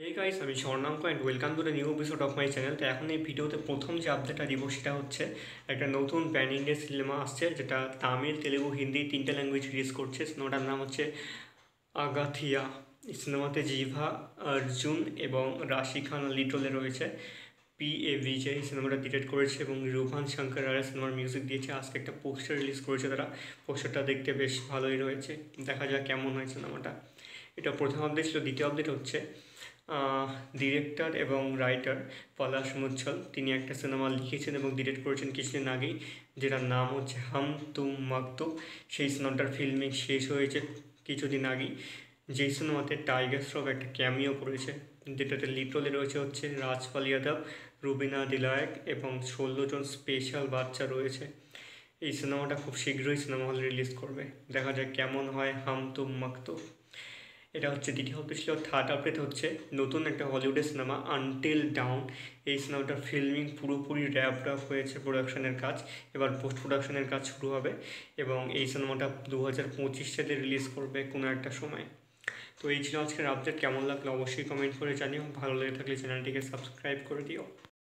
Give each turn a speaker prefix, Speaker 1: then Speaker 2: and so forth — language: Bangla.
Speaker 1: এই গাইস, আমি Swarnanka and welcome to the new episode of my channel. তো এখন এই ভিডিওতে প্রথম যে আপডেটটা দিব সেটা হচ্ছে একটা নতুন প্যান ইন্ডিয়া সিনেমা আসছে, যেটা তামিল, তেলেগু, হিন্দি তিনটে ল্যাঙ্গুয়েজ রিলিজ করছে। সিনেমাটার নাম হচ্ছে আগাথিয়া। এই সিনেমাতে জিভা, অর্জুন এবং রাশি খান লিড রোলে রয়েছে। P.A. বিজয় সিনেমাটা ডিরেক্ট করেছে এবং রোহান শঙ্কর রায় সিনেমার মিউজিক দিয়েছে। আজকে একটা পোস্টার রিলিজ করেছে তারা। পোস্টারটা দেখতে বেশ ভালোই রয়েছে, দেখা যাক কেমন হয় সিনেমাটা। এটা প্রথম আপডেট ছিল। দ্বিতীয় আপডেট হচ্ছে ডিরেক্টর এবং রাইটার পলাশ মুচ্ছল, তিনি একটা সিনেমা লিখেছেন এবং ডিরেক্ট করেছেন কিছুদিন আগেই, যেটার নাম হচ্ছে হাম তুম মাকতুম। সেই সিনেমাটার ফিল্মিং শেষ হয়েছে কিছুদিন আগেই, যেই সিনেমাতে টাইগার শ্রফ একটা ক্যামিও করেছে, যেটাতে লিড রোলে রয়েছে হচ্ছে রাজপাল যাদব, রুবিনা দিলায়ক এবং 16 জন স্পেশাল বাচ্চা রয়েছে। এই সিনেমাটা খুব শীঘ্রই সিনেমা হলে রিলিজ করবে, দেখা যাক কেমন হয় হাম তুম মাকতুম। এটা হচ্ছে দ্বিতীয় আপডেট ছিল। থার্ড আপডেট হচ্ছে নতুন একটা হলিউডের সিনেমা আনটিল ডাউন। এই সিনেমাটার ফিল্মিং পুরোপুরি র্যাপড আপ হয়েছে, প্রোডাকশনের কাজ, এবার পোস্ট প্রোডাকশনের কাজ শুরু হবে এবং এই সিনেমাটা 2025 সালে রিলিজ করবে কোনো একটা সময়। তো এই ছিল আজকের আপডেট। কেমন লাগলো অবশ্যই কমেন্ট করে জানিও, ভালো লেগে থাকলে চ্যানেলটিকে সাবস্ক্রাইব করে দিও।